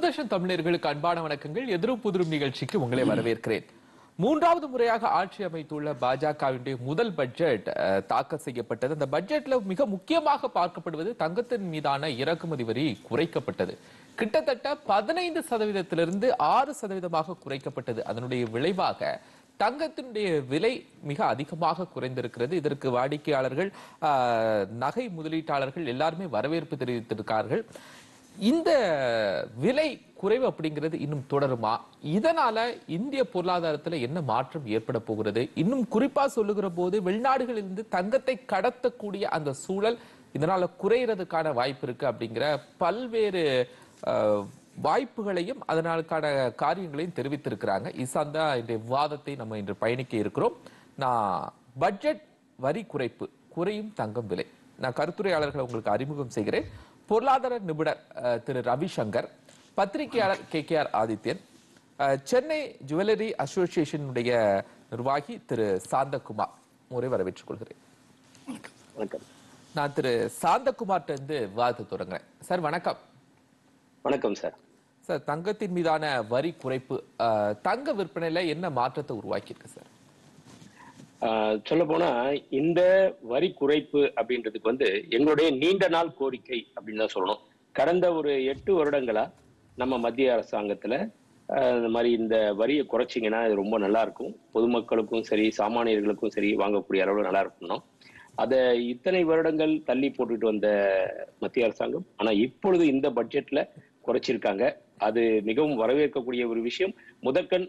தூர்தர்ஷன் தமிழர்களுக்கு அன்பான வணக்கங்கள். எதிரும் புதிரும் நிகழ்ச்சிக்கு உங்களை வரவேற்கிறேன். மூன்றாவது முறையாக ஆட்சி அமைத்துள்ள பாஜகவினுடைய முதல் பட்ஜெட் தாக்கல் செய்யப்பட்டது. அந்த பட்ஜெட்ல மிக முக்கியமாக பார்க்கப்படுவது தங்கத்தின் மீதான இறக்குமதி வரி குறைக்கப்பட்டது. கிட்டத்தட்ட 15% 6% குறைக்கப்பட்டது. அதனுடைய விளைவாக தங்கத்தினுடைய விலை மிக அதிகமாக குறைந்திருக்கிறது. இதற்கு வாடிக்கையாளர்கள், நகை முதலீட்டாளர்கள் எல்லாருமே வரவேற்பு தெரிவித்திருக்கிறார்கள். இந்த விலை குறைவு அப்படிங்கிறது இன்னும் தொடருமா? இதனால இந்திய பொருளாதாரத்துல என்ன மாற்றம் ஏற்பட போகிறது? இன்னும் குறிப்பா சொல்லுகிற போது வெளிநாடுகளிலிருந்து தங்கத்தை கடத்தக்கூடிய அந்த சூழல் இதனால குறையறதுக்கான வாய்ப்பு இருக்கு அப்படிங்கிற பல்வேறு வாய்ப்புகளையும் அதனாலுக்கான காரியங்களையும் தெரிவித்திருக்கிறாங்க. இசாந்தா இந்த விவாதத்தை நம்ம இன்று பயணிக்க இருக்கிறோம். நான் பட்ஜெட் வரி குறைப்பு, குறையும் தங்கம் விலை, நான் கருத்துரையாளர்களை உங்களுக்கு அறிமுகம் செய்கிறேன். பொருளாதார நிபுணர் திரு ரவிசங்கர், பத்திரிகையாளர் KKR ஆதித்யன், சென்னை ஜுவல்லரி அசோசியேஷனுடைய நிர்வாகி திரு சாந்தகுமார், முறை வரவேற்றுக் கொள்கிறேன். நான் திரு சாந்தகுமார்ட்ட இருந்து விவாதத்தை தொடங்குறேன். சார் வணக்கம். வணக்கம் சார். சார், தங்கத்தின் மீதான வரி குறைப்பு தங்க விற்பனையில என்ன மாற்றத்தை உருவாக்கி இருக்கு சார்? சொல்ல போனா இந்த வரி குறைப்பு அப்படின்றதுக்கு எங்களுடைய நீண்ட நாள் கோரிக்கை அப்படின்னு தான் சொல்லணும். கடந்த ஒரு 8 வருடங்களா நம்ம மத்திய அரசாங்கத்துல இந்த மாதிரி இந்த வரியை குறைச்சிங்கன்னா இது ரொம்ப நல்லா இருக்கும், பொதுமக்களுக்கும் சரி சாமானியர்களுக்கும் சரி வாங்கக்கூடிய அளவில் நல்லா இருக்கணும். அதை இத்தனை வருடங்கள் தள்ளி போட்டுட்டு வந்த மத்திய அரசாங்கம் ஆனா இப்பொழுது இந்த பட்ஜெட்ல குறைச்சிருக்காங்க. அது மிகவும் வரவேற்கக்கூடிய ஒரு விஷயம். முதற்கண்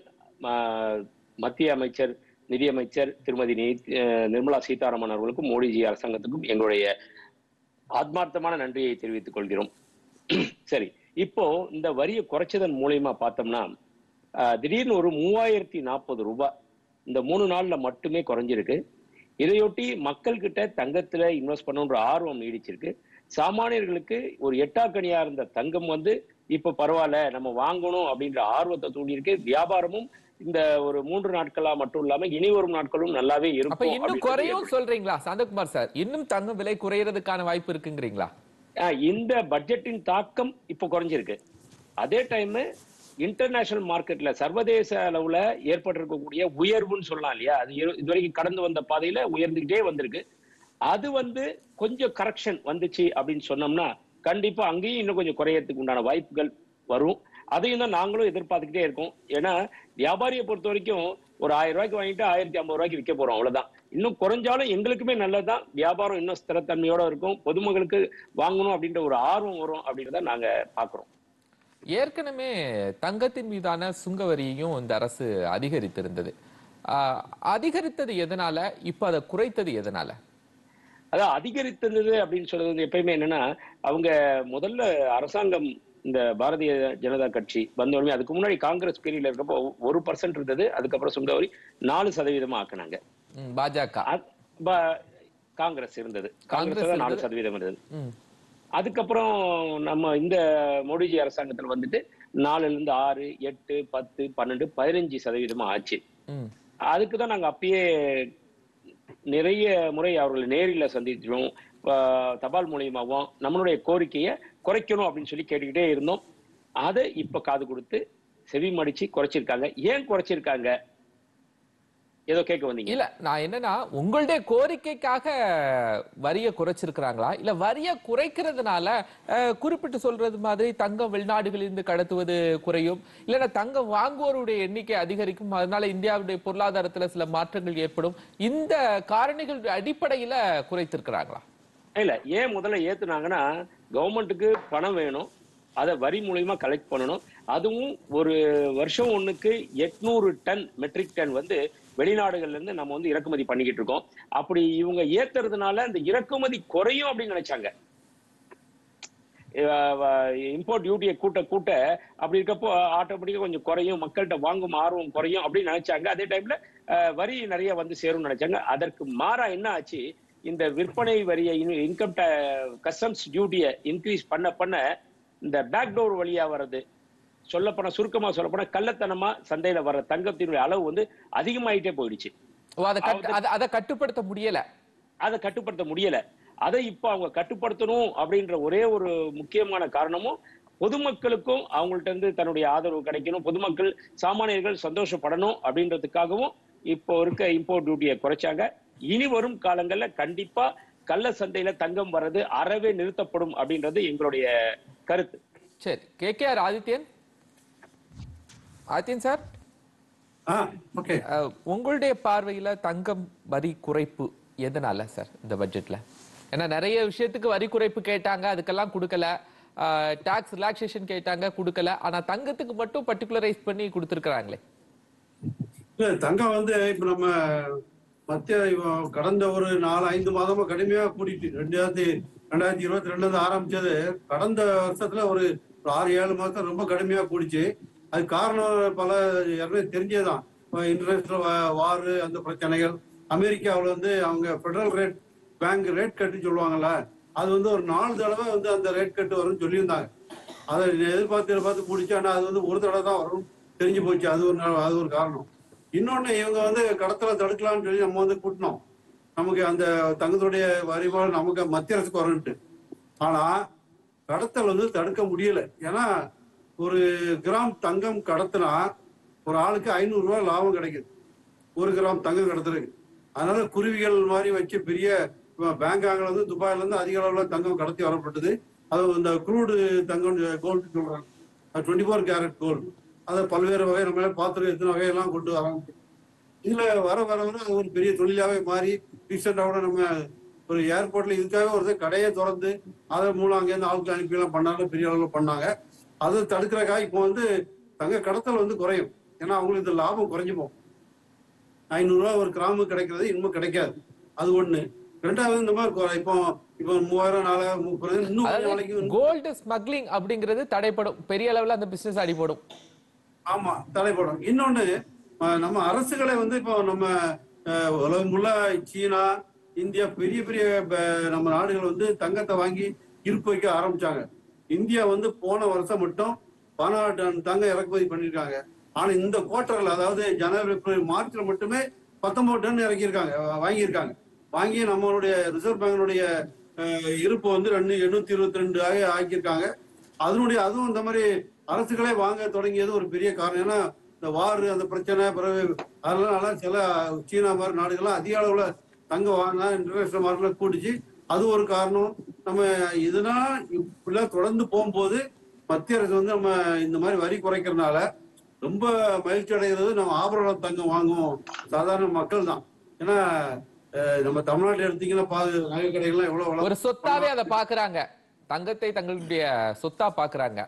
மத்திய அமைச்சர், நிதியமைச்சர் திருமதி நிர்மலா சீதாராமன் அவர்களுக்கும் மோடிஜி அரசாங்கத்துக்கும் எங்களுடைய ஆத்மார்த்தமான நன்றியை தெரிவித்துக் கொள்கிறோம். சரி, இப்போ இந்த வரியை குறைச்சதன் மூலயமா பார்த்தோம்னா திடீர்னு ஒரு 3040 ரூபாய் இந்த 3 நாள்ல மட்டுமே குறைஞ்சிருக்கு. இதையொட்டி மக்கள் கிட்ட தங்கத்துல இன்வெஸ்ட் பண்ணணுன்ற ஆர்வம் நீடிச்சிருக்கு. சாமானியர்களுக்கு ஒரு எட்டாக்கனியா இருந்த தங்கம் இப்ப பரவாயில்ல, நம்ம வாங்கணும் அப்படின்ற ஆர்வத்தை தூண்டியிருக்கு. வியாபாரமும் இந்த ஒரு 3 நாட்களா மட்டும் இல்லாம இனி வரும் நாட்களும் நல்லாவே இருக்கும். இன்னும் குறையும் சொல்றீங்களா சாந்தகுமார் சார்? இன்னும் தங்கம் விலை குறையறதுக்கான வாய்ப்பு இருக்குங்கிறீங்களா? இந்த பட்ஜெட்டின் தாக்கம் இப்ப குறைஞ்சிருக்கு. அதே டைம் இன்டர்நேஷனல் மார்க்கெட்ல சர்வதேச அளவுல ஏற்பட்டிருக்கக்கூடிய உயர்வுன்னு சொல்லலாம் இல்லையா, அது இதுவரைக்கும் கடந்து வந்த பாதையில உயர்ந்துகிட்டே வந்திருக்கு. அது கொஞ்சம் கரெக்ஷன் வந்துச்சு அப்படின்னு சொன்னோம்னா கண்டிப்பா அங்கேயும் இன்னும் கொஞ்சம் குறையறதுக்கு உண்டான வாய்ப்புகள் வரும். அதையும் தான் நாங்களும் எதிர்பார்த்துக்கிட்டே இருக்கோம். ஏன்னா வியாபாரியை பொறுத்த வரைக்கும் ஒரு 1000 ரூபாய்க்கு வாங்கிட்டு 1050 ரூபாய்க்கு விற்க போறோம், அவ்வளவுதான். இன்னும் குறைஞ்சாலும் எங்களுக்குமே நல்லதுதான். வியாபாரம் இன்னும் ஸ்திரத்தன்மையோட இருக்கும், பொதுமக்களுக்கு வாங்கணும் அப்படின்ற ஒரு ஆர்வம் வரும் அப்படின்றத நாங்க பாக்குறோம். ஏற்கனவே தங்கத்தின் மீதான சுங்க வரியையும் இந்த அரசு அதிகரித்திருந்தது. அதிகரித்தது எதனால, இப்ப அதை குறைத்தது எதனால? அதான் அதிகரித்தது அப்படின்னு சொல்றது எப்பயுமே என்னன்னா, அவங்க முதல்ல அரசாங்கம் இந்த பாரதிய ஜனதா கட்சி வந்தோடனே, அதுக்கு முன்னாடி காங்கிரஸ் பீரியட்ல இருக்கப்போ 1% இருந்தது. அதுக்கப்புறம் சுங்கவரி 4% ஆக்குனாங்க. பாஜக காங்கிரஸ் இருந்தது, காங்கிரஸ் 4% இருந்தது. அதுக்கப்புறம் நம்ம இந்த மோடிஜி அரசாங்கத்தில் 4ல இருந்து 6, 8, 10, 12, 15% ஆச்சு. அதுக்குதான் நாங்க அப்பயே நிறைய முறை அவர்களை நேரில் சந்திச்சோம், தபால் மூலியமாகவும் நம்மளுடைய கோரிக்கையை குறைக்கணும் அப்படின்னு சொல்லி கேட்டுக்கிட்டே இருந்தோம். அதை இப்ப காது கொடுத்து செவி மடிச்சு குறைச்சிருக்காங்க. ஏன் குறைச்சிருக்காங்க? ஏதோ கேட்க வந்தீங்க. இல்ல, நான் என்னன்னா உங்களுடைய கோரிக்கைக்காக வரிய குறைச்சிருக்கிறாங்களா, இல்ல வரிய குறைக்கிறதுனால குறிப்பிட்டு சொல்றது மாதிரி தங்கம் வெளிநாடுகளில் இருந்து கடத்துவது குறையும், இல்லைன்னா தங்கம் வாங்குவோருடைய எண்ணிக்கை அதிகரிக்கும், அதனால இந்தியாவுடைய பொருளாதாரத்துல சில மாற்றங்கள் ஏற்படும், இந்த காரணிகள் அடிப்படையில குறைத்திருக்கிறாங்களா? இல்ல, ஏன் முதல்ல ஏத்துனாங்கன்னா கவர்மெண்ட்டுக்கு பணம் வேணும், அதை வரி மூலியமா கலெக்ட் பண்ணணும். அதுவும் ஒரு வருஷம் ஒண்ணுக்கு 800 டன் மெட்ரிக் டன் வெளிநாடுகள்ல இருந்து நம்ம இறக்குமதி பண்ணிக்கிட்டு இருக்கோம். அப்படி இவங்க ஏத்துறதுனால இந்த இறக்குமதி குறையும் அப்படின்னு நினைச்சாங்க. இம்போர்ட் டியூட்டியை கூட்ட அப்படி இருக்கப்போ ஆட்டோமேட்டிக்கா கொஞ்சம் குறையும், மக்கள்கிட்ட வாங்கும் ஆர்வம் குறையும் அப்படின்னு நினைச்சாங்க. அதே டைம்ல வரி நிறைய சேரும்னு நினைச்சாங்க. அதற்கு மாறா என்ன ஆச்சு, இந்த விற்பனை வரியை, இன்கம் கஸ்டம்ஸ் டியூட்டியை இன்க்ரீஸ் பண்ண இந்த பேக்டோர் வழியா வர்றது, சுருக்கமா சொல்லப்போனா கள்ளத்தனமா சந்தையில வர்ற தங்கத்தினுடைய அளவு அதிகமாயிட்டே போயிடுச்சு. அதை கட்டுப்படுத்த முடியல. அதை இப்ப அவங்க கட்டுப்படுத்தணும் அப்படின்ற ஒரே ஒரு முக்கியமான காரணமும் பொதுமக்களுக்கும் அவங்கள்ட்ட இருந்து தன்னுடைய ஆதரவு கிடைக்கணும், பொதுமக்கள் சாமானியர்கள் சந்தோஷப்படணும் அப்படின்றதுக்காகவும் இப்போ இருக்க இம்போர்ட் டியூட்டியை குறைச்சாங்க. இனி வரும் காலங்கள்ல கண்டிப்பா கள்ள சந்தையில தங்கம் வர்றது அறவே நிறுத்தப்படும் அப்படின்றது எங்களுடைய கருத்து. சரி, கேகேஆர் ஆதித்யன். ஆதித்யன் சார், உங்களுடைய பார்வையில தங்கம் வரி குறைப்பு எதனால சார் இந்த பட்ஜெட்ல? ஏன்னா நிறைய விஷயத்துக்கு வரி குறைப்பு கேட்டாங்க, அதுக்கெல்லாம் கொடுக்கல. டாக்ஸ் ரிலாக்ஸேஷன் கேட்டாங்க, கொடுக்கல. ஆனா தங்கத்துக்கு மட்டும் பர்டிகுலரைஸ் பண்ணி கொடுத்திருக்காங்களே. தங்கம் வந்து இப்ப நம்ம மத்திய கடந்த ஒரு 4-5 மாதமா கடுமையா கூட்டிட்டு 2022 ஆரம்பிச்சது. கடந்த வருஷத்துல ஒரு 6-7 மாசம் ரொம்ப கடுமையா கூடிச்சு. அது காரணம் பல தெரிஞ்சதுதான். இன்டர்நேஷனல் வாரு, அந்த பிரச்சனைகள். அமெரிக்காவில் வந்து அவங்க பெடரல் ரேட் பேங்க் ரேட் கட்டுன்னு சொல்லுவாங்கல்ல, அது வந்து ஒரு 4 தடவை வந்து அந்த ரேட் கட்டு வரும்னு சொல்லியிருந்தாங்க. அதை எதிர்பார்த்து கூடிச்சு. ஆனால் அது வந்து ஒரு தடவை தான் வரும் தெரிஞ்சு போச்சு. அது ஒரு காரணம். இன்னொன்னு, இவங்க வந்து கடத்தலை தடுக்கலாம்னு சொல்லி நம்ம வந்து கூட்டினோம். நமக்கு அந்த தங்கத்துடைய வரிபாடு நமக்கு மத்திய அரசுக்கு வரும்ட்டு. ஆனா கடத்தல் வந்து தடுக்க முடியல. ஏன்னா ஒரு கிராம் தங்கம் கடத்தினா ஒரு ஆளுக்கு 500 ரூபாய் லாபம் கிடைக்குது, 1 கிராம் தங்கம் கடத்துறதுக்கு. அதனால குருவிகள் மாதிரி வச்சு பெரிய பேங்காக்ல இருந்து துபாயில இருந்து அதிக அளவுல தங்கம் கடத்தி வரப்பட்டது. அது இந்த குரூடு தங்கம் கோல்டு சொல்றாங்க, 24 கேரட் கோல்டு. அதை பல்வேறு வகை நம்ம பார்த்துருக்கோம், எத்தனை வகையெல்லாம் கொண்டு வராங்க. இதுல வர அது ஒரு பெரிய தொழிலாவே மாறி ரீசெண்டா கூட நம்ம ஒரு ஏர்போர்ட்ல இதுக்காக ஒரு கடையை திறந்து அதன் மூலம் அங்கேருந்து ஆளுக்கு அனுப்பி எல்லாம் பண்ணாலும் பெரிய அளவுல பண்ணாங்க. அதை தடுக்கிறக்காக இப்போ வந்து தங்க கடத்தல் வந்து குறையும். ஏன்னா அவங்களுக்கு இந்த லாபம் குறைஞ்சு போகும். 500 ரூபாய் ஒரு கிராமு கிடைக்கிறது இன்னும் கிடைக்காது. அது ஒண்ணு. ரெண்டாவது, இந்த மாதிரி இப்போ 3000 4000 இன்னும் கோல்டு ஸ்மக்லிங் அப்படிங்கிறது தடைப்படும், பெரிய அளவுல அந்த பிசினஸ் அடிபடும். ஆமா, தடைப்படும். இன்னொன்னு, நம்ம அரசுகளை வந்து இப்போ நம்ம உலகம் முள்ள சீனா, இந்தியா, பெரிய பெரிய நம்ம நாடுகள் வந்து தங்கத்தை வாங்கி இருப்பு வைக்க ஆரம்பிச்சாங்க. இந்தியா வந்து போன வருஷம் மட்டும் 14 டன் தங்கம் இறக்குமதி பண்ணிருக்காங்க. ஆனா இந்த குவார்டர்ல, அதாவது ஜனவரி பிப்ரவரி மார்ச்ல மட்டுமே 19 டன் இறக்கியிருக்காங்க, வாங்கியிருக்காங்க. வாங்கி நம்மளுடைய ரிசர்வ் பேங்கினுடைய இருப்பு வந்து 822 ஆக்கியிருக்காங்க. அதுவும் இந்த மாதிரி அரசுகளே வாங்க தொடங்கியது ஒரு பெரிய காரணம். ஏன்னா இந்த வாரு, அந்த பிரச்சனை பிறகு அதனால சில சீனா மாதிரி நாடுகள்லாம் அதிக அளவுல தங்கம் வாங்கினா இன்டர்நேஷனல் மார்க்கெட்ல கூடிச்சு. அது ஒரு காரணம். நம்ம இதனால் இப்படிலாம் தொடர்ந்து போகும்போது மத்திய அரசு வந்து நம்ம இந்த மாதிரி வரி குறைக்கிறதுனால ரொம்ப மகிழ்ச்சி அடைகிறது நம்ம ஆபரண தங்கம் வாங்குவோம் சாதாரண மக்கள் தான். ஏன்னா நம்ம தமிழ்நாட்டில் எடுத்தீங்கன்னா நகை கடைகள்லாம் எவ்வளவு ஒரு சொத்தாவே அதை பாக்குறாங்க, தங்கத்தை தங்களுடைய சொத்தா பாக்குறாங்க.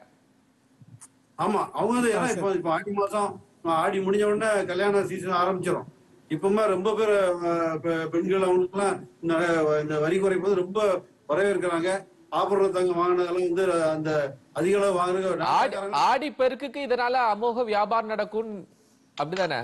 ஆமா, அவங்க வந்து ஏன்னா இப்ப ஆடி மாசம், ஆடி முடிஞ்ச உடனே கல்யாண சீசன் ஆரம்பிச்சிடும். இப்பவுமே ரொம்ப பேர் பெண்கள் அவங்களுக்குலாம் இந்த வரி குறைப்பது ரொம்ப வரவேற்கிறாங்க. ஆபரண தங்கம் வாங்கினதெல்லாம் வந்து அந்த அதிக அளவு வாங்குறது. ஆடி பெருக்குக்கு இதனால அமோக வியாபாரம் நடக்கும், அப்படிதானே?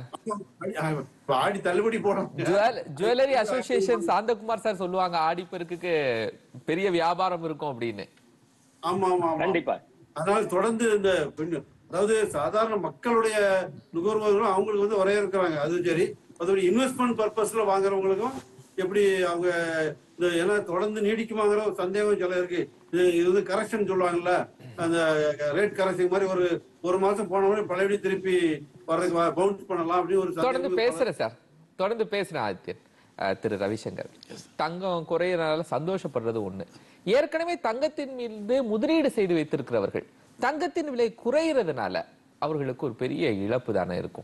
ஆடி தள்ளுபடி போடும். ஜுவல்லரி அசோசியேஷன் சாந்தகுமார் சார் சொல்லுவாங்க, ஆடி பெருக்குக்கு பெரிய வியாபாரம் இருக்கும் அப்படின்னு. ஆமா ஆமா, கண்டிப்பா. அதனால தொடர்ந்து இந்த பெண்கள், அதாவது சாதாரண மக்களுடைய நுகர்வோர்களும் அவங்களுக்கு வந்து வரவேற்கிறாங்க. அது சரி. அதோட இன்வெஸ்ட்மெண்ட் பர்பஸ்ல வாங்குறவங்களுக்கும் எப்படி அவங்க ஏன்னா தொடர்ந்து நீடிக்குமாங்கிற ஒரு சந்தேகம் சில இருக்கு. இது வந்து கரெக்ஷன் சொல்லுவாங்கல்ல, அந்த ரேட் கரெக்ஷன் மாதிரி ஒரு மாசம் போன உடனே பழையபடி திருப்பி வர்றதுக்கு பவுன்ஸ் பண்ணலாம் அப்படின்னு ஒரு தொடர்ந்து பேசுறேன் சார், தொடர்ந்து பேசுறேன் ஆதித்யன். திரு ரவிசங்கர், தங்கம் குறையறனால சந்தோஷப்படுறது ஒண்ணு. ஏற்கனவே தங்கத்தின் மீது முதலீடு செய்து வைத்திருக்கிறவர்கள் தங்கத்தின் விலை குறையறதுனால அவர்களுக்கு ஒரு பெரிய இழப்பு தானே இருக்கும்.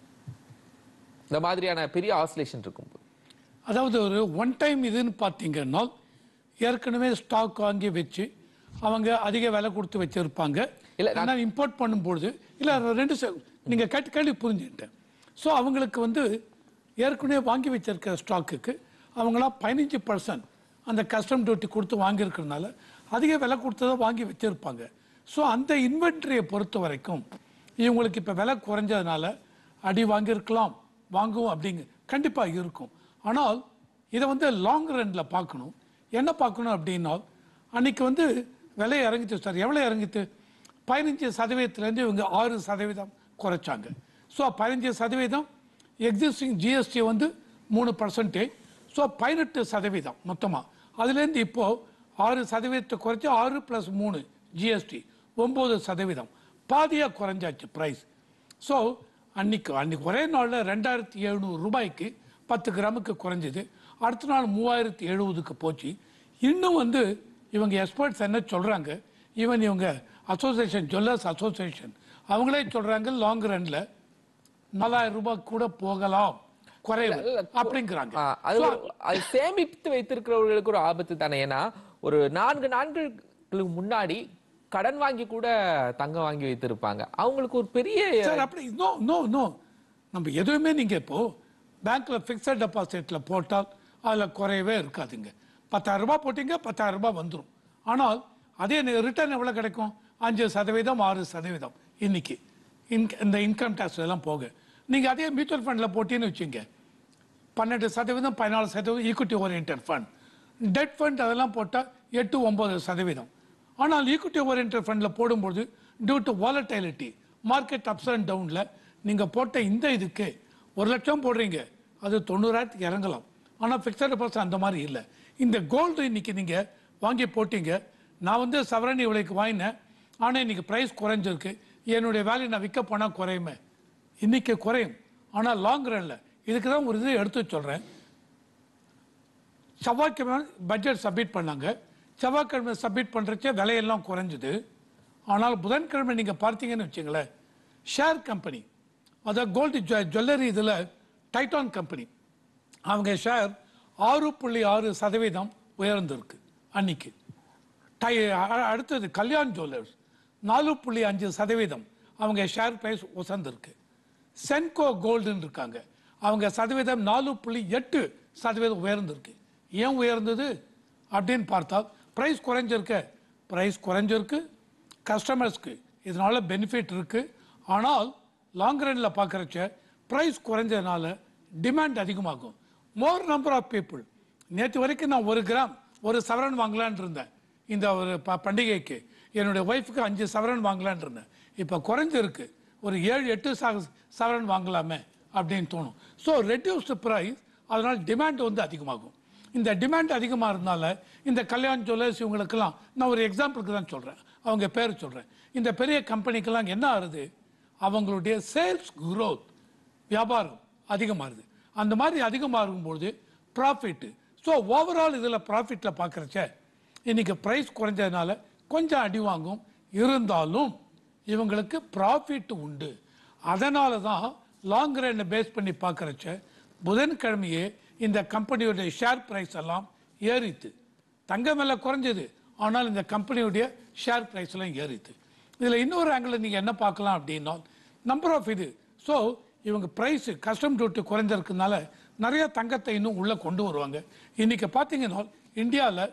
இந்த மாதிரியான பெரிய ஆசிலேஷன் இருக்கும். அதாவது ஒரு ஒன் டைம் இதுன்னு பார்த்தீங்கன்னா, ஏற்கனவே ஸ்டாக் வாங்கி வச்சு அவங்க அதிக விலை கொடுத்து வச்சிருப்பாங்க. இல்லை இம்போர்ட் பண்ணும்போது இல்லை 2 நீங்க கேள்வி புரிஞ்சுக்கிட்டேன். ஸோ அவங்களுக்கு வந்து ஏற்கனவே வாங்கி வச்சிருக்கிற ஸ்டாக்குக்கு அவங்களாம் 15% அந்த கஸ்டம் டியூட்டி கொடுத்து வாங்கியிருக்கிறதுனால அதிக விலை கொடுத்ததை வாங்கி வச்சிருப்பாங்க. ஸோ அந்த இன்வென்ட்ரியை பொறுத்த வரைக்கும் இவங்களுக்கு இப்போ விலை குறைஞ்சதுனால அடி வாங்கியிருக்கலாம், வாங்குவோம் அப்படிங்க கண்டிப்பாக இருக்கும். ஆனால் இதை வந்து லாங் ரன்னில் பார்க்கணும். என்ன பார்க்கணும் அப்படின்னா, அன்னைக்கு வந்து விலை இறங்கிச்சு சார். எவ்வளோ இறங்கிச்சு? 15% இவங்க 6% குறைச்சாங்க. ஸோ 15% எக்ஸிஸ்டிங் ஜிஎஸ்டி வந்து 3%. ஸோ 18% மொத்தமாக. அதுலேருந்து இப்போது 6% குறைச்சி 6 + 3 ஜிஎஸ்டி 9%, பாதியா குறைஞ்சாச்சு பிரைஸ். ஸோ அன்னைக்கு ஒரே நாளில் 2700 ரூபாய்க்கு 10 கிராமுக்கு குறைஞ்சது. அடுத்த நாள் 3070க்கு போச்சு. இன்னும் இவங்க எக்ஸ்பர்ட்ஸ் என்ன சொல்றாங்க, இவங்க அசோசியேஷன், ஜுவல்லர்ஸ் அசோசியேஷன் அவங்களே சொல்றாங்க லாங் ரன்ல 4000 ரூபாய் கூட போகலாம் குறைவு அப்படிங்கிறாங்க. அது சேமித்து வைத்திருக்கிறவர்களுக்கு ஒரு ஆபத்து தானே. ஏன்னா ஒரு 4 நாட்களுக்கு முன்னாடி கடன் வாங்கி கூட தங்கம் வாங்கி வைத்திருப்பாங்க. அவங்களுக்கு ஒரு பெரிய அப்படி நம்ம எதுவுமே நீங்க இப்போ பேங்க்ல பிக்ஸட் டெபாசிட்ல போட்டால் அதுல குறையவே இருக்காதுங்க. 10,000 ரூபாய் போட்டீங்க, 10,000 ரூபாய் வந்துடும். ஆனால் அதே ரிட்டர்ன் எவ்வளவு கிடைக்கும்? 5%, 6% இன்னைக்கு இந்த இன்கம் டாக்ஸ் எல்லாம் போக. நீங்க அதே மியூச்சுவல் ஃபண்ட்ல போட்டீங்கன்னு வச்சுங்க, 12%, 14% equity oriented fund. Debt fund அதெல்லாம் போட்டால் 8-9%. ஆனால் ஈக்விட்டி ஓரியன்டட் ஃபண்டில் போடும்போது due to volatility, market ups and டவுனில் நீங்கள் போட்ட இந்த இதுக்கு 1 லட்சம் போடுறீங்க, அது 90,000க்கு இறங்கலாம். ஆனால் ஃபிக்ஸட் டெபாசிட் அந்த மாதிரி இல்லை. இந்த கோல்டு இன்னைக்கு நீங்கள் வாங்கி போட்டீங்க, நான் சவரன் இவ்வளோக்கு வாங்கினேன், ஆனால் இன்னைக்கு ப்ரைஸ் குறைஞ்சிருக்கு, என்னுடைய வேல்யூ நான் விற்க போனால் குறையுமே. இன்னைக்கு குறையும், ஆனால் லாங் ரன்ல இதுக்கு தான் ஒரு இது எடுத்து சொல்கிறேன். செவ்வாய்க்கிழமை பட்ஜெட் சப்மிட் பண்ணாங்க. செவ்வாய்க்கிழமை சப்மிட் பண்ணுறச்சே விலையெல்லாம் குறைஞ்சிது. ஆனால் புதன்கிழமை நீங்கள் பார்த்தீங்கன்னு வச்சுங்களேன், ஷேர் கம்பெனி, அதாவது கோல்டு ஜுவல்லரி இதில் டைட்டான் கம்பெனி, அவங்க ஷேர் 6.6% உயர்ந்திருக்கு அன்னைக்கு. அடுத்தது கல்யாண் ஜுவல்லர்ஸ் 4.5% அவங்க ஷேர் பிரைஸ் உசந்திருக்கு. சென்கோ கோல்டுன்னு இருக்காங்க, அவங்க சதவீதம் 4.8% உயர்ந்திருக்கு. ஏன் உயர்ந்தது அப்படின்னு பார்த்தா பிரைஸ் குறைஞ்சிருக்கு, கஸ்டமர்ஸ்க்கு இதனால பெனிஃபிட் இருக்கு. ஆனால் லாங் ரன்ல பார்க்கறச்ச பிரைஸ் குறைஞ்சதுனால டிமாண்ட் அதிகமாகும். More number of people. நேற்று வரைக்கும் நான் 1 கிராம் 1 சவரன் வாங்கலான்னு இருந்தேன். இந்த ஒரு பண்டிகைக்கு என்னுடைய ஒய்ஃபுக்கு 5 சவரன் வாங்கலான்னு இருந்தேன். இப்போ குறைஞ்சிருக்கு, ஒரு 7-8 சவரன் வாங்கலாமே அப்படின்னு தோணும். ஸோ ரெடியூஸ்டு ப்ரைஸ், அதனால் டிமாண்ட் அதிகமாகும். இந்த டிமாண்ட் அதிகமாக இருந்தால இந்த கல்யாண் ஜுவல்லர்ஸ் இவங்களுக்கெல்லாம் நான் ஒரு எக்ஸாம்பிளுக்கு தான் சொல்கிறேன், அவங்க பேர் சொல்கிறேன். இந்த பெரிய கம்பெனிக்கெல்லாம் என்ன ஆகுது, அவங்களுடைய சேல்ஸ் குரோத், வியாபாரம் அதிகமாகுது. அந்த மாதிரி அதிகமாகும்போது ப்ராஃபிட்டு. ஸோ ஓவரால் இதில் ப்ராஃபிட்டில் பார்க்குறச்ச இன்னைக்கு ப்ரைஸ் குறைஞ்சதுனால கொஞ்சம் அடி வாங்கும், இருந்தாலும் இவங்களுக்கு ப்ராஃபிட் உண்டு. அதனால தான் லாங் ரன் பேஸ் பண்ணி பார்க்குறச்ச புதன்கிழமையே இந்த கம்பெனியுடைய ஷேர் பிரைஸ் எல்லாம் ஏறித்து. தங்கம் விலை குறைஞ்சது, ஆனால் இந்த கம்பெனியுடைய ஷேர் பிரைஸ் எல்லாம் ஏறித்து. இதில் இன்னொரு ஆங்கிள் நீங்கள் என்ன பார்க்கலாம் அப்படின்னா நம்பர் ஆஃப் இது. ஸோ இவங்க பிரைஸ் கஸ்டம் டியூட்டி குறைஞ்சிருக்கனால நிறைய தங்கத்தை இன்னும் உள்ளே கொண்டு வருவாங்க. இன்னைக்கு பார்த்தீங்கன்னா இந்தியாவில்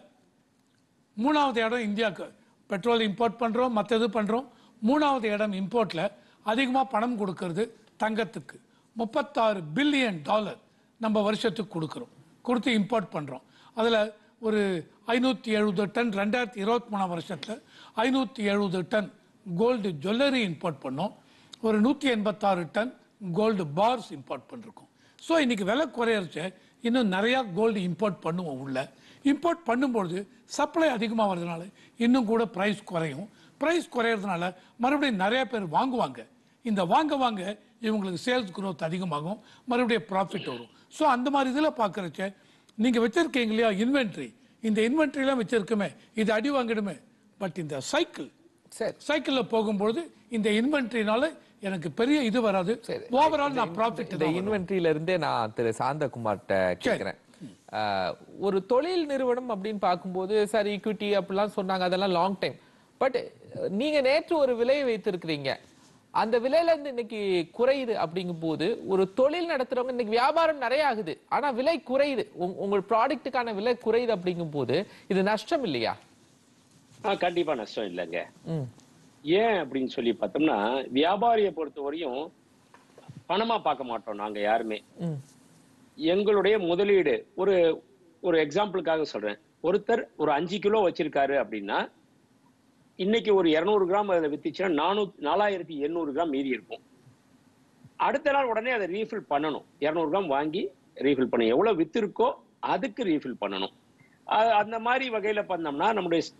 3வது இடம் இந்தியாவுக்கு. பெட்ரோல் இம்போர்ட் பண்ணுறோம், மற்ற இது பண்ணுறோம். 3வது இடம் இம்போர்ட்டில் அதிகமாக பணம் கொடுக்கறது தங்கத்துக்கு. $36 பில்லியன் நம்ம வருஷத்துக்கு கொடுத்து இம்போர்ட் பண்ணுறோம். அதில் ஒரு 570 டன் 2023 வருஷத்தில் 570 டன் கோல்டு ஜுவல்லரி இம்போர்ட் பண்ணோம். ஒரு 186 டன் கோல்டு பார்ஸ் இம்போர்ட் பண்ணிருக்கோம். ஸோ இன்னைக்கு விலை குறையறச்ச இன்னும் நிறையா கோல்டு இம்போர்ட் பண்ணுவோம். உள்ள இம்போர்ட் பண்ணும்பொழுது சப்ளை அதிகமாக வர்றதுனால இன்னும் கூட ப்ரைஸ் குறையும். ப்ரைஸ் குறையிறதுனால மறுபடியும் நிறைய பேர் வாங்குவாங்க. இந்த வாங்க இவங்களுக்கு சேல்ஸ் குரோத் அதிகமாகும், மறுபடியும் ப்ராஃபிட் வரும். ஸோ அந்த மாதிரி இதில் பார்க்குறச்ச நீங்கள் வச்சிருக்கீங்க இல்லையா இன்வென்ட்ரி, இந்த இன்வென்ட்ரிலாம் வச்சிருக்கோமே, இது அடி வாங்கிடுமே. பட் இந்த சைக்கிளில் போகும்போது இந்த இன்வென்ட்ரினால எனக்கு பெரிய இது வராது. ஓவரால் நான் ப்ராஃபிட். இந்த இன்வென்ட்ரியில இருந்தே நான் திரு சாந்தகுமார்ட்ட கேட்கிறேன். ஒரு தொழில் நிறுவனம் அப்படின்னு பார்க்கும்போது சார் ஈக்விட்டி அப்படிலாம் சொன்னாங்க, அதெல்லாம் லாங் டைம். பட் நீங்க நேற்று ஒரு விலையை வைத்திருக்கிறீங்க, அந்த விலையில இருந்து இன்னைக்கு குறையுது. அப்படிங்கும் போது ஒரு தொழில் நடத்துறவங்க இன்னைக்கு வியாபாரம் நிறைய ஆகுது, ஆனா விலை குறையுது, உங்க ப்ராடக்ட்டுக்கான விலை குறையுது. அப்படிங்கும் போது இது நஷ்டம் இல்லையா? கண்டிப்பா நஷ்டம் இல்லைங்க. ஏன் அப்படின்னு சொல்லி பார்த்தோம்னா, வியாபாரியை பொறுத்தவரையும் பணமா பார்க்க மாட்டோம் நாங்க யாருமே. எங்களுடைய முதலீடு ஒரு எக்ஸாம்பிளுக்காக சொல்றேன். ஒருத்தர் ஒரு 5 கிலோ வச்சிருக்காரு அப்படின்னா இன்னைக்கு ஒரு 200 கிராம் அதில் வித்துச்சுன்னா 4800 கிராம் மீறி இருக்கும். அடுத்த நாள் உடனே அதை ரீஃபில் பண்ணணும். 200 கிராம் வாங்கி ரீஃபில் பண்ணணும். எவ்வளவு வித்து இருக்கோ அதுக்கு ரீஃபில் பண்ணணும். அந்த மாதிரி வகையில பண்ணோம்னா நம்முடைய ஸ்டாக்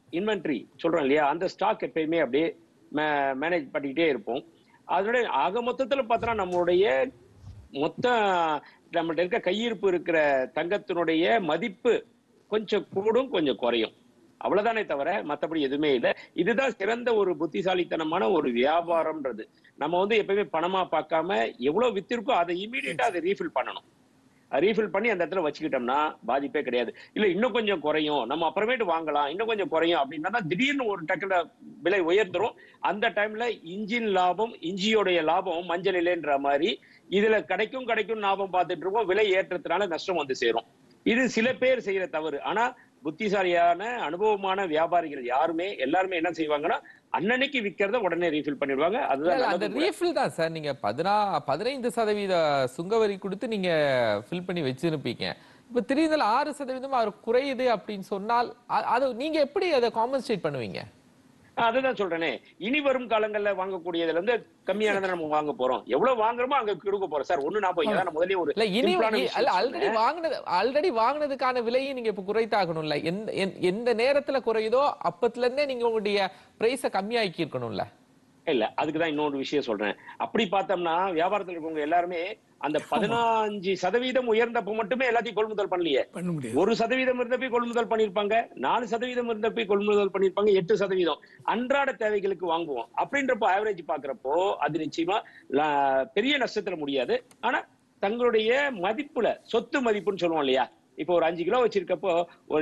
இன்வென்ட்ரி சொல்றோம் இல்லையா, அந்த ஸ்டாக் எப்பயுமே அப்படியே மேனேஜ் பண்ணிக்கிட்டே இருப்போம். அதோட ஆக மொத்தத்துல பார்த்தோம்னா நம்மளுடைய மொத்த நம்மள்ட்ட இருக்க கையிருப்பு இருக்கிற தங்கத்தினுடைய மதிப்பு கொஞ்சம் கூடும் கொஞ்சம் குறையும், அவ்வளவுதானே தவிர மத்தபடி எதுவுமே இல்லை. இதுதான் சிறந்த ஒரு புத்திசாலித்தனமான ஒரு வியாபாரம்ன்றது. நம்ம வந்து எப்பயுமே பணமா பார்க்காம எவ்வளவு வித்திருக்கோ அதை இமீடியட்டா அதை ரீஃபில் பண்ணணும். ரீஃபில் பண்ணி அந்த இடத்துல வச்சுக்கிட்டோம்னா பாதிப்பே கிடையாது. இல்ல இன்னும் கொஞ்சம் குறையும், நம்ம அப்புறமேட்டு வாங்கலாம், இன்னும் கொஞ்சம் குறையும் அப்படின்னா திடீர்னு ஒரு டக்குல விலை உயர்ந்துரும். அந்த டைம்ல இன்ஜின் லாபம், இஞ்சியோடைய லாபம் மஞ்சள் இல்லைன்ற மாதிரி இதுல கிடைக்கும் லாபம் பார்த்துட்டு இருக்கோம், விலை ஏற்றத்தினால நஷ்டம் வந்து சேரும். இது சில பேர் செய்யற தவறு. ஆனா புத்திசாலியான அனுபவமான வியாபாரிகள் எல்லாருமே என்ன செய்வாங்கன்னா அன்னன்னைக்கு விக்கிறத உடனே ரீஃபில் பண்ணிடுவாங்க. அதுதான் அந்த ரீஃபில் தான் சார். நீங்க 15% சுங்கவரி கொடுத்து நீங்க ஃபில் பண்ணி வச்சிருப்பீங்க. இப்ப திடீர்னு 6% குறையுது அப்படின்னு சொன்னால் அது நீங்க எப்படி அதை காம்பன்சேட் பண்ணுவீங்க? அதுதான் சொல்றேனே, இனி வரும் காலங்கள்ல வாங்கக்கூடியதுல இருந்து கம்மியானதை நம்ம வாங்க போறோம். எவ்வளவு வாங்குறோமோ அங்க கொடுக்க போறோம் சார். ஒண்ணு நான் போய் முதலே ஒரு ஆல்ரெடி வாங்கினதுக்கான விலையை நீங்க இப்ப குறைத்தாகணும்ல. எந்த நேரத்துல குறையுதோ அப்பத்துல இருந்தே நீங்க உங்களுடைய பிரைஸ கம்மியாக்கி இருக்கணும்ல. இல்ல, அதுக்குதான் இன்னொரு விஷயம் சொல்றேன். அப்படி பார்த்தோம்னா வியாபாரத்தில் இருக்கவங்க எல்லாருமே அந்த 15% உயர்ந்தப்ப மட்டுமே எல்லாத்தையும் கொள்முதல் பண்ணலையே. 1% இருந்தப்ப கொள்முதல் பண்ணிருப்பாங்க, 4% இருந்தப்ப கொள்முதல் பண்ணிருப்பாங்க, 8% அன்றாட தேவைகளுக்கு வாங்குவோம். அப்படின்றப்போ ஆவரேஜ் பாக்குறப்போ அது நிச்சயமா பெரிய நஷ்டத்துல முடியாது. ஆனா தங்களுடைய மதிப்புல சொத்து மதிப்புன்னு சொல்லுவோம் இல்லையா, இப்போ ஒரு 5 கிலோ வச்சிருக்கப்போ ஒரு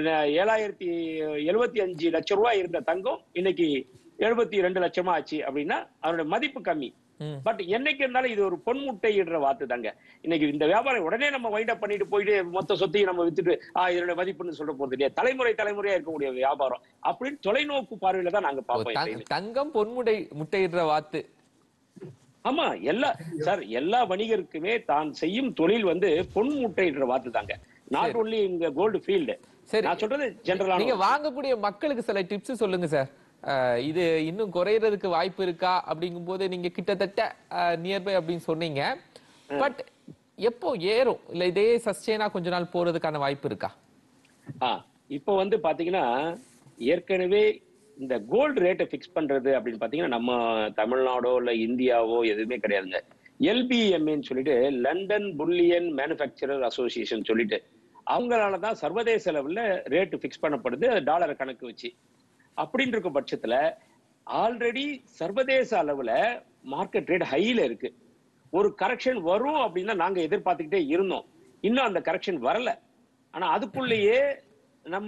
7,075 லட்சம் ரூபாய் இருந்த தங்கம் இன்னைக்கு 72 லட்சமா ஆச்சு அப்படின்னா அதோட மதிப்பு கம்மி. பட் என்னைக்கு இருந்தாலும் இது ஒரு பொன்முட்டையிடுற வார்த்தை தாங்க. இன்னைக்கு இந்த வியாபாரம் உடனே நம்ம வைண்ட் அப் பண்ணிட்டு போயிட்டு மொத்த சொத்தையும் நம்ம வித்துட்டு இதோட மதிப்புன்னு சொல்ல போறது இல்லையா. தலைமுறையா இருக்கக்கூடிய வியாபாரம் அப்படின்னு தொலைநோக்கு பார்வையில தான் நாங்க பார்ப்போம். தங்கம் முட்டையிடுற வார்த்தை. ஆமா, எல்லா வணிகருக்குமே தான் செய்யும் தொழில் வந்து பொன் முட்டையிடுற வார்த்தை தாங்க. நாட் ஒன்லி இங்க கோல்டு ஃபீல்டு. நான் சொல்றது ஜெனரலா நீங்க வாங்கக்கூடிய மக்களுக்கு சில டிப்ஸ் சொல்லுங்க சார். இது இன்னும் குறையறதுக்கு வாய்ப்பு இருக்கா அப்படிங்கும் போது நீங்க கிட்டத்தட்ட நியர்பை அப்படின்னு சொன்னீங்க. பட் எப்போ ஏறும், இல்ல இதே சஸ்டெயினா கொஞ்ச நாள் போறதுக்கான வாய்ப்பு இருக்கா? இப்போ வந்து பாத்தீங்கன்னா ஏற்கனவே இந்த கோல்டு ரேட்டை பிக்ஸ் பண்றது அப்படின்னு பாத்தீங்கன்னா நம்ம தமிழ்நாடோ இல்ல இந்தியாவோ எதுவுமே கிடையாதுங்க. LBMன்னு சொல்லிட்டு லண்டன் புல்லியன் மேனுஃபேக்சரர் அசோசியேஷன் சொல்லிட்டு அவங்களாலதான் சர்வதேச அளவுல ரேட்டு பிக்ஸ் பண்ணப்படுது, டாலரை கணக்கு வச்சு. அப்படின்னு இருக்க பட்சத்துல ஆல்ரெடி சர்வதேச அளவுல மார்க்கெட் ரேட் ஹைல இருக்கு. ஒரு கரெக்ஷன் வரும் அப்படின்னா நாங்க எதிர்பார்த்துக்கிட்டே இருந்தோம். இன்னும் அந்த கரெக்ஷன் வரல. ஆனா அதுக்குள்ளேயே நம்ம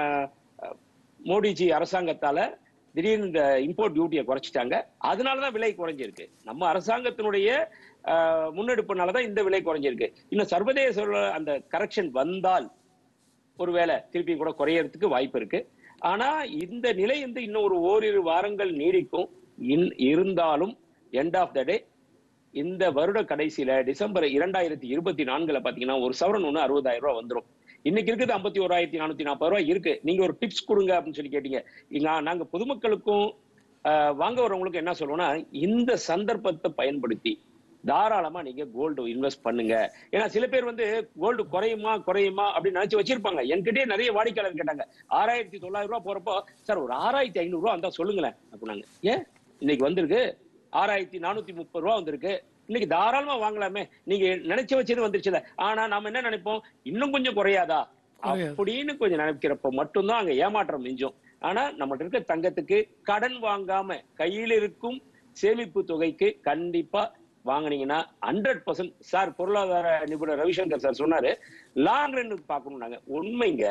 மோடிஜி அரசாங்கத்தால திடீர்னு இந்த இம்போர்ட் டியூட்டியை குறைச்சிட்டாங்க. அதனாலதான் விலை குறைஞ்சிருக்கு. நம்ம அரசாங்கத்தினுடைய முன்னெடுப்புனாலதான் இந்த விலை குறைஞ்சிருக்கு. இன்னும் சர்வதேச அந்த கரெக்ஷன் வந்தால் ஒருவேளை திருப்பி கூட குறையறதுக்கு வாய்ப்பு இருக்கு. ஆனா இந்த நிலை வந்து இன்னும் ஒரு ஓரிரு வாரங்கள் நீடிக்கும். இருந்தாலும் எண்ட் ஆஃப் த டே இந்த வருட கடைசியில டிசம்பர் 2024 பாத்தீங்கன்னா ஒரு சவரன் 60,000 ரூபாய் வந்துடும். இன்னைக்கு இருக்குது 51,440 ரூபாய் இருக்கு. நீங்க ஒரு டிப்ஸ் கொடுங்க அப்படின்னு சொல்லி கேட்டீங்க. நாங்க பொதுமக்களுக்கும் வாங்க வரவங்களுக்கும் என்ன சொல்லுவோம்னா, இந்த சந்தர்ப்பத்தை பயன்படுத்தி தாராளமா நீங்க கோல்டு இன்வெஸ்ட் பண்ணுங்க. ஏன்னா சில பேர் வந்து கோல்டு குறையுமா அப்படின்னு நினைச்சு வச்சிருப்பாங்க. என்கிட்டயே நிறைய வாடிக்கையாளர் கேட்டாங்க, 6,900 ரூபாய் போறப்போ சார் ஒரு 6,500 ரூபாய் வந்தா சொல்லுங்களேன் அப்படின்னாங்க. ஏன் இன்னைக்கு வந்திருக்கு 6,430 ரூபாய் வந்திருக்கு, இன்னைக்கு தாராளமா வாங்கலாமே, நீங்க நினைச்சு வச்சது வந்துருச்சுல. ஆனா நாம என்ன நினைப்போம், இன்னும் கொஞ்சம் குறையாதா அப்படின்னு கொஞ்சம் நினைக்கிறப்ப மட்டும்தான் அங்க ஏமாற்றம் மிஞ்சும். ஆனா நம்மகிட்ட இருக்க தங்கத்துக்கு கடன் வாங்காம கையில் இருக்கும் சேமிப்பு தொகைக்கு கண்டிப்பா வாங்கினீங்கன்னா 100% சார் பொருளாதார நிபுணர் ரவிசங்கர் சார் சொன்னாரு, லாங் ரன் பார்க்கணும். நாங்க உண்மைங்க.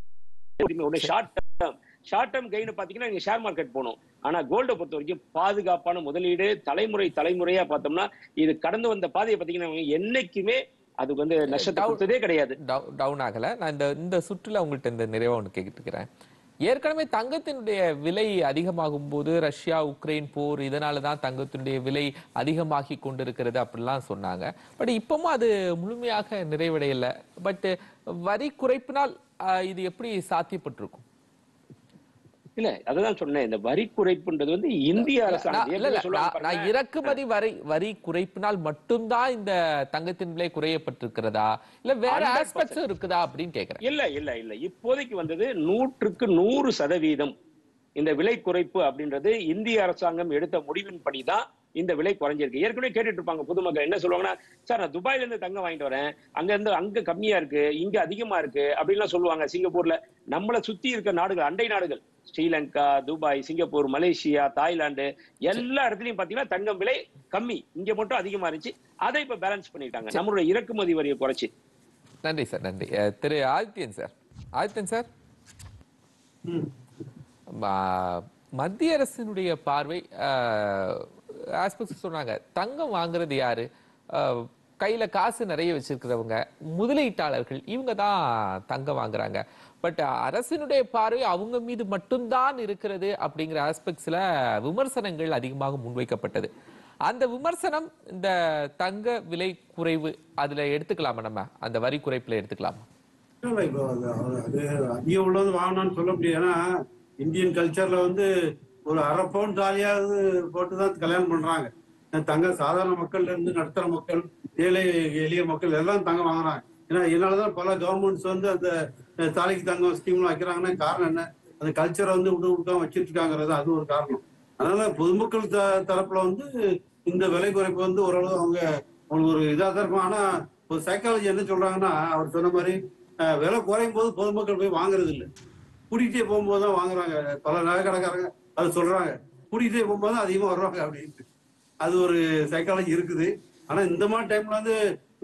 ஷார்ட் டேர்ம் கெயின் பாத்தீங்கன்னா நீங்க ஷேர் மார்க்கெட் போகணும். ஆனா கோல்டை பொறுத்த வரைக்கும் பாதுகாப்பான முதலீடு. தலைமுறையா பார்த்தோம்னா இது கடந்து வந்த பாதையை பாத்தீங்கன்னா என்னைக்குமே அது வந்து நஷ்டத்தை கொடுத்ததே கிடையாது, டவுன் ஆகல. நான் இந்த சுற்றுல உங்கள்கிட்ட இந்த நிறைவா ஒண்ணு கேட்டுக்கிறேன். ஏற்கனவே தங்கத்தினுடைய விலை அதிகமாகும் போது ரஷ்யா உக்ரைன் போர் இதனாலதான் தங்கத்தினுடைய விலை அதிகமாகி கொண்டிருக்கிறது அப்படிலாம் சொன்னாங்க. பட் இப்பவும் அது முழுமையாக நிறைவடையல. பட் வரி குறைப்பினால் இது எப்படி சாத்தியப்பட்டிருக்கும்? இல்ல அதுதான் சொன்னேன், இந்த வரி குறைப்புன்றது வந்து இந்திய அரசாங்கம் இறக்குமதி வரி குறைப்பினால் மட்டும்தான் இந்த தங்கத்தின் விலை குறையப்பட்டிருக்கிறதா, இல்ல வேற ஆஸ்பெக்ட்ஸ் இருக்குதா அப்படின்னு கேக்குறேன். இல்ல இப்போதைக்கு வந்தது 100% இந்த விலை குறைப்பு அப்படின்றது இந்திய அரசாங்கம் எடுத்த முடிவின்படி தான் இந்த விலை குறைஞ்சிருக்கு. ஏற்கனவே கேட்டுட்டு இருப்பாங்க பொதுமக்கள் என்ன சொல்லுவாங்கன்னா, சார் நான் துபாயில இருந்து தங்கம் வாங்கிட்டு வரேன், அங்க கம்மியா இருக்கு, இங்க அதிகமா இருக்கு அப்படின்லாம் சொல்லுவாங்க. சிங்கப்பூர்ல நம்மளை சுத்தி இருக்க நாடுகள், அண்டை நாடுகள், Sri Lanka, Dubai, Singapore, Malaysia, Thailand, எல்லா இடத்துலயும் பாத்தீங்கன்னா தங்கம் விலை கம்மி, இங்க மட்டும் அதிகமா இருந்துச்சு. அதை இப்ப பேலன்ஸ் பண்ணிட்டாங்க நம்மளுடைய இறக்குமதி வரியை குறைச்சு. நன்றி சார், நன்றி. திரு ஆதித்யன் சார், ஆதித்யன் சார், மத்திய அரசினுடைய பார்வை ஆஸ்பெக்ட்ஸ் சொன்னாங்க, தங்கம் வாங்குறது யாரு, கையில காசு நிறைய வச்சிருக்கிறவங்க, முதலீட்டாளர்கள், இவங்க தான் தங்கம் வாங்குறாங்க. பட் அரசினுடைய பார்வை அவங்க மீது மட்டும்தான் இருக்கிறது அப்படிங்கிற ஆஸ்பெக்ட்ஸ்ல விமர்சனங்கள் அதிகமாக முன்வைக்கப்பட்டது. அந்த விமர்சனம் இந்த தங்க விலை குறைவு அதுல எடுத்துக்கலாமா, நம்ம அந்த வரி குறைப்புல எடுத்துக்கலாமா? இப்போ அது அதிகம் உள்ளது வாங்கணும்னு சொல்ல முடியும். ஏன்னா இந்தியன் கல்ச்சர்ல வந்து ஒரு அரை பவுன் தாலியாவது போட்டுதான் கல்யாணம் பண்றாங்க. தங்க சாதாரண மக்கள்ல இருந்து நடுத்தர மக்கள், ஏழை எளிய மக்கள் எல்லாம் தங்கம் வாங்குறாங்க. ஏன்னா இதனாலதான் பல கவர்மெண்ட்ஸ் வந்து அந்த தாலிக்கு தங்கம் ஸ்கீம்லாம் வைக்கிறாங்கன்னா காரணம் என்ன, அந்த கல்ச்சரை வந்து விட்டு வச்சிட்டு இருக்காங்கிறது அது ஒரு காரணம். அதனால பொதுமக்கள் தரப்புல வந்து இந்த விலை குறைப்பு வந்து ஓரளவு அவங்களுக்கு ஒரு இதாக தான் இருக்கும். ஆனா ஒரு சைக்காலஜி என்ன சொல்றாங்கன்னா, அவர் சொன்ன மாதிரி விலை குறையும் போது பொதுமக்கள் போய் வாங்குறது இல்லை, கூட்டிகிட்டே போகும்போது தான் வாங்குறாங்க. பல நகை கடைக்காரங்க அது சொல்றாங்க, கூட்டிகிட்டே போகும்போது தான் அதிகமாக வருவாங்க அப்படின்ட்டு. அது ஒரு சைக்காலஜி இருக்குது. ஆனா இந்த மாதிரி டைம்ல வந்து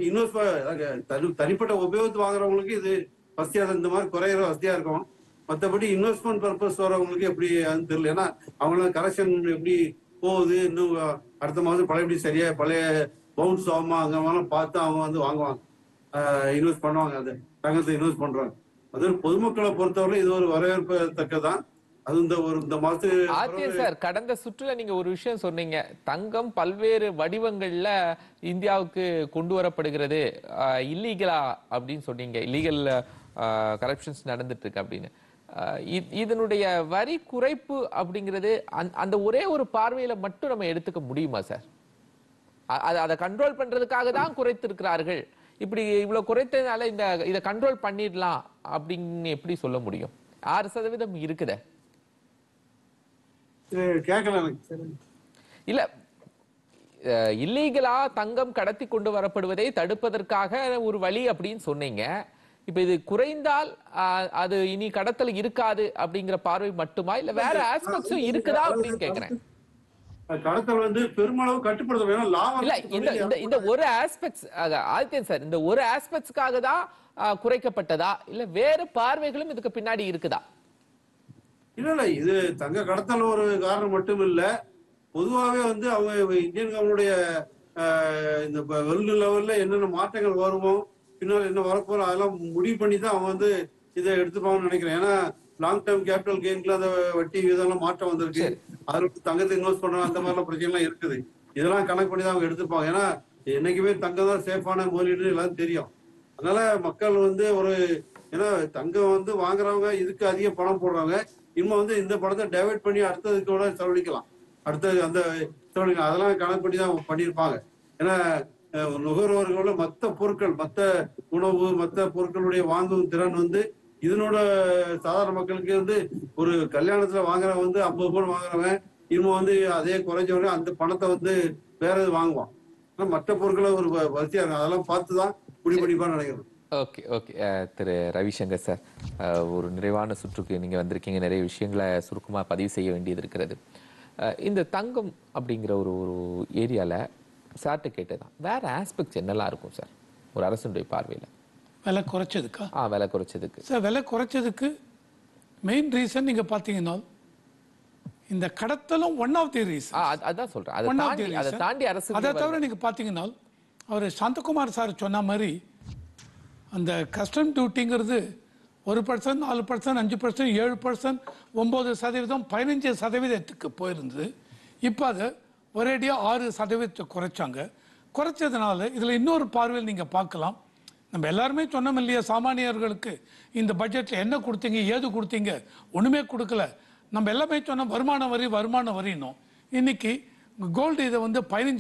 தனிப்பட்ட உபயோகத்து வாங்குறவங்களுக்கு இது வசதியா, இந்த மாதிரி குறையிற வசதியா இருக்கும். மற்றபடி இன்வெஸ்ட்மெண்ட் பர்பஸ் வரவங்களுக்கு எப்படி அதுன்னு தெரியல. ஏன்னா அவங்கள கரெக்ஷன் எப்படி போகுது, இன்னும் அடுத்த மாதம் பழையபடி சரியா பழைய பவுன்ஸ் ஆகுமா அங்கே பார்த்து அவங்க வந்து வாங்குவாங்க, இன்வெஸ்ட் பண்ணுவாங்க, அது தங்கத்தை இன்வெஸ்ட் பண்றாங்க. அது பொதுமக்களை பொறுத்தவரை இது ஒரு வரவேற்பதற்கதான். அது இந்த மாசத்து சார், கடந்த சுற்றுல நீங்க ஒரு விஷயம் சொன்னீங்க, தங்கம் பல்வேறு வடிவங்கள்ல இந்தியாவுக்கு கொண்டு வரப்படுகிறது, இல்லீகலா அப்படின்னு சொன்னீங்க, இல்லீகல் கரப்ஷன்ஸ் நடந்துட்டு இருக்கு அப்படின்னு. இதனுடைய வரி குறைப்பு அப்படிங்கிறது அந்த ஒரே ஒரு பார்வையில மட்டும் நம்ம எடுத்துக்க முடியுமா சார்? அதை கண்ட்ரோல் பண்றதுக்காக தான் குறைத்திருக்கிறார்கள், இப்படி இவ்வளவு குறைத்ததுனால இதை கண்ட்ரோல் பண்ணிடலாம் அப்படின்னு எப்படி சொல்ல முடியும்? 6% இருக்குதே. இல்ல, இல்லீகலா தங்கம் கடத்தி கொண்டு வரப்படுவதை தடுப்பதற்காக ஒரு வழி அப்படின்னு சொன்னீங்க. இப்ப இது குறைந்தால் அது இனி கடத்தல் இருக்காது அப்படிங்கிற பார்வை மட்டுமா, இல்ல வேற ஆஸ்பெக்ட்ஸும் இருக்குதா அப்படின்னு கேக்குறேன். கடத்தல் வந்து பெருமளவு கட்டுப்படுத்த இல்ல, இந்த ஒரு ஆஸ்பெக்ட்ஸ் ஆதித்யன் சார், இந்த ஒரு ஆஸ்பெக்ட்ஸ்க்காக தான் குறைக்கப்பட்டதா, இல்ல வேற பார்வைகளும் இதுக்கு பின்னாடி இருக்குதா? இல்ல, இது தங்க கடத்தல் ஒரு காரணம் மட்டும் இல்ல. பொதுவாகவே வந்து அவங்க இந்தியன் கவர்மெண்டுடைய இந்த வேர்ல்டு லெவல்ல என்னென்ன மாற்றங்கள் வருமோ, பின்னால் என்ன வரப்போற அதெல்லாம் முடிவு பண்ணி தான் அவங்க வந்து இதை எடுத்துப்பாங்கன்னு நினைக்கிறேன். ஏன்னா லாங் டேர்ம் கேபிட்டல் கெயின்ல அந்த வட்டி இதெல்லாம் மாற்றம் வந்திருக்கு, அதுல தங்கத்தை இன்வெஸ்ட் பண்றாங்க, அந்த மாதிரிலாம் பிரச்சனைலாம் இருக்குது. இதெல்லாம் கணக்கு பண்ணி தான் அவங்க எடுத்துப்பாங்க. ஏன்னா என்னைக்குமே தங்கம் தான் சேஃபான முதலீடு எல்லாரும் தெரியும். அதனால மக்கள் வந்து ஏன்னா தங்கம் வந்து வாங்குறவங்க இதுக்கு அதிக பணம் போடுறாங்க, இன்னும் வந்து இந்த பணத்தை டைவெர்ட் பண்ணி அடுத்ததுக்கு கூட செலவழிக்கலாம், அடுத்தது அந்த செலவழிக்கலாம், அதெல்லாம் கணக்கு பண்ணி தான் பண்ணியிருப்பாங்க. ஏன்னா நுகர்வோர்களோட மற்ற பொருட்கள், மற்ற உணவு, மற்ற பொருட்களுடைய வாங்கும் திறன் வந்து இதனோட சாதாரண மக்களுக்கு வந்து ஒரு கல்யாணத்துல வாங்குறவன் வந்து 50 பவுன் வாங்குறவன் இன்னும் வந்து அதே குறைஞ்சவனே அந்த பணத்தை வந்து வேற எது வாங்குவான். மற்ற பொருட்களை ஒரு வசதியா இருக்கும், அதெல்லாம் பார்த்துதான் முடிவெடுப்பான்னு நினைக்கிறேன். ஓகே ஓகே திரு ரவிசங்கர் சார், ஒரு நிறைவான சுற்றுக்கு நீங்க வந்திருக்கீங்க, நிறைய விஷயங்களை சுருக்கமா பதிவு செய்ய வேண்டியது இருக்கிறது. இந்த தங்கம் அப்படிங்கிற ஒரு ஏரியால சார்ட்ட கேட்டதான், வேற ஆஸ்பெக்ட்ஸ் என்னெல்லாம் இருக்கும் சார் ஒரு அரசுடைய பார்வையில? விலை குறைச்சதுக்கா? விலை குறைச்சதுக்கு சார், விலை குறைச்சதுக்கு மெயின் ரீசன் நீங்க பாத்தீங்கன்னா இந்த கடத்தலும் ஒன் ஆஃப் தி ரீசன். அதான் சொல்றேன், அதை தாண்டி அரசு. அதை தவிர நீங்க பாத்தீங்கன்னா அவர் சாந்தகுமார் சார் சொன்ன மாதிரி அந்த கஸ்டம் டியூட்டிங்கிறது 1%, 4%, 5%, 7%, 9%, 15% போயிருந்தது. இப்போ அதை ஒரேடியாக 6% குறைச்சாங்க. குறைச்சதுனால இதில் இன்னொரு பார்வையில் நீங்கள் பார்க்கலாம், நம்ம எல்லாருமே சொன்னோம் இல்லையா, சாமானியர்களுக்கு இந்த பட்ஜெட்டில் என்ன கொடுத்தீங்க, ஏது கொடுத்தீங்க, ஒன்றுமே கொடுக்கல. நம்ம எல்லாமே சொன்னோம் வருமான வரினோம். இன்னைக்கு கோல்டு இதை வந்து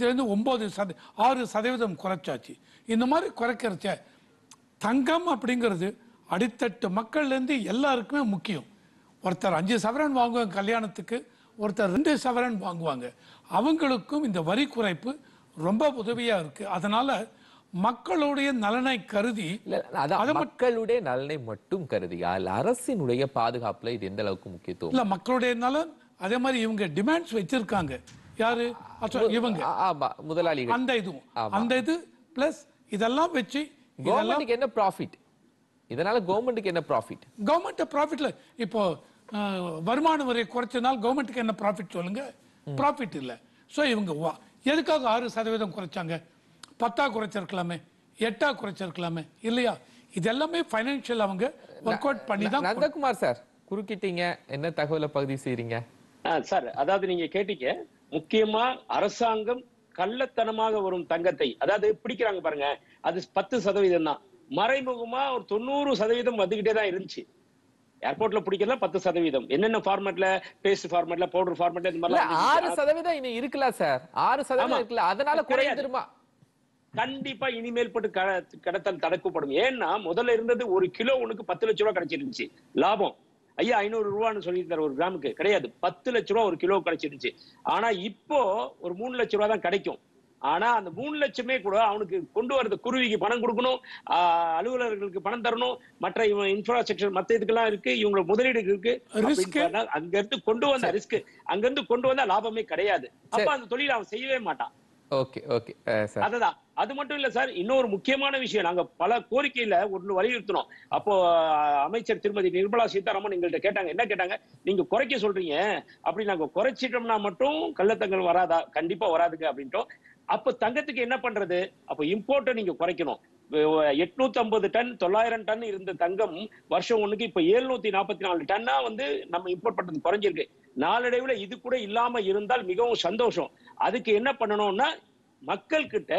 15% 6% குறைச்சாச்சு. இந்த மாதிரி குறைக்கிறச்ச தங்கம் அப்படிங்கிறது அடித்தட்டு மக்கள்லேருந்து எல்லாருக்குமே முக்கியம். ஒருத்தர் 5 சவரன் வாங்குவாங்க கல்யாணத்துக்கு, ஒருத்தர் 2 சவரன் வாங்குவாங்க. அவங்களுக்கும் இந்த வரி குறைப்பு ரொம்ப உதவியா இருக்கு. அதனால மக்களுடைய நலனை கருதி, மக்களுடைய நலனை மட்டும் கருதியா இல்ல அரசினுடைய பாதுகாப்புல இது எந்த அளவுக்கு முக்கியத்துவம்? இல்ல மக்களுடைய நலன், அதே மாதிரி இவங்க டிமாண்ட்ஸ் வச்சிருக்காங்க. யாரு? இவங்க முதலாளிகள். அந்த இது பிளஸ் இதெல்லாம் வச்சு கவர்மெண்ட்டுக்கு என்ன ப்ராஃபிட்? இதனால கவர்மெண்ட்டுக்கு என்ன ப்ராஃபிட்? கவர்மெண்ட் ப்ராஃபிட்ல இப்போ வருமான வரி குறைச்சனால கவர்மெண்ட்டுக்கு என்ன ப்ராஃபிட் சொல்லுங்க? ப்ராஃபிட் இல்ல. சோ இவங்க எதுக்காக 6% குறைச்சாங்க? 10 குறைச்சிருக்கலாமே, 8 குறைச்சிருக்கலாமே இல்லையா? இதெல்லாமே ஃபைனான்சியல் அவங்க ஒர்க் அவுட் பண்ணி தான். நந்தகுமார் சார் குறுக்கிட்டீங்க, என்ன தகவலை பகுதி செய்றீங்க சார்? அதாவது நீங்க கேட்டீங்க, முக்கியமா அரசாங்கம் கள்ளத்தனமாக வரும் தங்கத்தை அதாவது பிடிக்கிறாங்க பாருங்க, அது 10% தான். மறைமுகமா ஒரு 90% வந்துகிட்டே தான் இருந்துச்சு. ஏர்போர்ட்ல பிடிக்கிறதா 10%. என்னென்ன ஃபார்மேட்ல, பேஸ்ட் ஃபார்மேட்ல, பவுடர் ஃபார்மேட்ல, இந்த மாதிரி 6% இனி இருக்குல்ல சார்? 6% இருக்குல்ல, அதனால குறைஞ்சிருமா? கண்டிப்பா இனிமேல் போட்டு கடத்தல் தடுக்கப்படும். ஏன்னா முதல்ல இருந்தது 1 கிலோ உனக்கு 10 லட்சம் ரூபாய் கிடைச்சிருந்துச்சு லாபம். ஐயா 500 ரூபான்னு சொல்லியிருந்தாரு ஒரு கிராமுக்கு. கிடையாது, 10 லட்சம் ரூபாய் 1 கிலோ கிடைச்சிருந்துச்சு. ஆனா இப்போ ஒரு 3 லட்சம் ரூபாய் தான் கிடைக்கும். ஆனா அந்த 3 லட்சமே கூட அவனுக்கு கொண்டு வரது, குருவிக்கு பணம் கொடுக்கணும், அலுவலர்களுக்கு பணம் தரணும், மற்ற இன்ஃப்ராஸ்ட்ரக்சர் மத்த இதுக்கெல்லாம் இருக்கு, இவங்க முதலீடு இருக்கு. அங்க இருந்து கொண்டு வந்த ரிஸ்க், அங்க இருந்து கொண்டு வந்தா லாபமே கிடையாது. அப்ப அந்த தொழில் அவன் செய்யவே மாட்டான். ஓகே ஓகே அதுதான். அது மட்டும் இல்ல சார், இன்னொரு முக்கியமான விஷயம், நாங்க பல கோரிக்கையில ஒன்று வலியுறுத்தினோம். அப்போ அமைச்சர் திருமதி நிர்மலா சீதாராமன் எங்கள்கிட்ட கேட்டாங்க, என்ன கேட்டாங்க, நீங்க குறைக்க சொல்றீங்க, அப்படி நாங்க குறைச்சிட்டோம்னா மட்டும் கள்ளத்தங்கம் வராதா? கண்டிப்பா வராதுங்க அப்படின்ட்டோம். அப்ப தங்கத்துக்கு என்ன பண்றது? அப்ப இம்போர்ட்டை நீங்க குறைக்கணும். 850 டன் 900 டன் இருந்த தங்கம் வருஷம் ஒண்ணுக்கு இப்ப 744 டன்னா வந்து நம்ம இம்போர்ட் பண்றது குறைஞ்சிருக்கு. நாளடைவுல இது கூட இல்லாம இருந்தால் மிகவும் சந்தோஷம். அதுக்கு என்ன பண்ணணும்னா, மக்கள் கிட்ட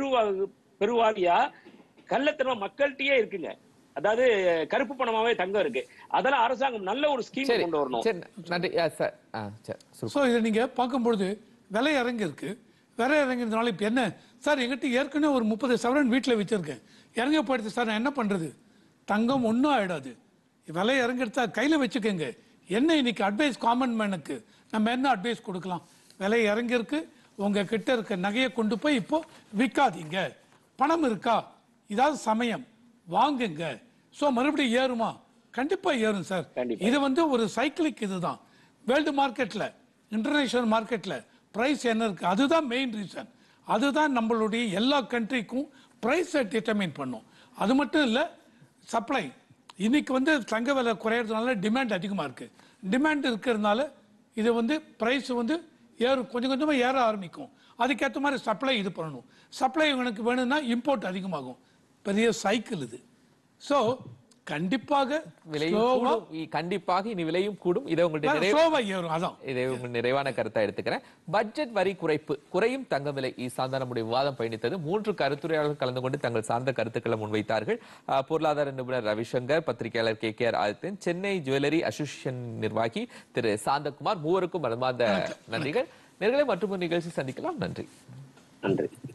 பெருவாரியா கள்ளத்தனமா மக்கள்கிட்டயே இருக்குங்க. அதாவது கருப்பு பணமாவே தங்கம் இருக்கு. அதெல்லாம் அரசாங்கம் நல்ல ஒரு ஸ்கீம் கொண்டு வரணும். இதை நீங்க பார்க்கும்பொழுது விலை இறங்கி இருக்கு. விலை இறங்கிறதுனால இப்ப என்ன சார், எங்கிட்ட ஏற்கனவே ஒரு 30 சவரன் வீட்டில் வச்சிருக்கேன், இறங்க போயிடுது சார், நான் என்ன பண்றது? தங்கம் ஒன்றும் ஆயிடாது. விலை இறங்கிடுத்தா கையில வச்சுக்கோங்க. என்ன இன்னைக்கு அட்வைஸ் காமன் மேனுக்கு நம்ம என்ன அட்வைஸ் கொடுக்கலாம்? விலை இறங்கிருக்கு, உங்க கிட்ட இருக்க நகையை கொண்டு போய் இப்போ விற்காதீங்க. பணம் இருக்கா, இதாவது சமயம் வாங்குங்க. சோ மறுபடியும் ஏறுமா? கண்டிப்பா ஏறும் சார். இது வந்து ஒரு சைக்கிளிக். இதுதான் வேர்ல்டு மார்க்கெட்ல, இன்டர்நேஷனல் மார்க்கெட்ல பிரைஸ் என்ன இருக்கு, அதுதான் மெயின் ரீசன். அதுதான் நம்மளுடைய எல்லா கண்ட்ரிக்கும் பிரைஸை டிட்டர்மைன் பண்ணும். அது மட்டும் இல்ல, சப்ளை. இன்னைக்கு வந்து தங்க விலை குறையறதுனால டிமாண்ட் அதிகமா இருக்கு. டிமாண்ட் இருக்கிறதுனால இது வந்து பிரைஸ் வந்து கொஞ்சம் கொஞ்சமா ஏற ஆரம்பிக்கும். அதுக்கேற்ற மாதிரி சப்ளை இது பண்ணணும். சப்ளை உங்களுக்கு வேணும்னா இம்போர்ட் அதிகமாகும். பெரிய சைக்கிள் இது. சோ கண்டிப்பாக இனி விலையும் கூடும். இதை உங்களுடைய நிறைவான கருத்தா எடுத்துக்கிறேன். பட்ஜெட் வரி குறையும் தங்க விலை சார்ந்த நம்முடைய விவாதம் பயணித்தது. 3 கருத்துரையாளர்கள் கலந்து கொண்டு தங்கள் சார்ந்த கருத்துக்களை முன்வைத்தார்கள். பொருளாதார நிபுணர் ரவிசங்கர், பத்திரிகையாளர் KKR Adithan, Chennai jewellery association நிர்வாகி திரு சாந்தகுமார். மூவருக்கும் மனமார்ந்த நன்றிகள். நேயர்களே, மற்றும் ஒரு நிகழ்ச்சி சந்திக்கலாம். நன்றி.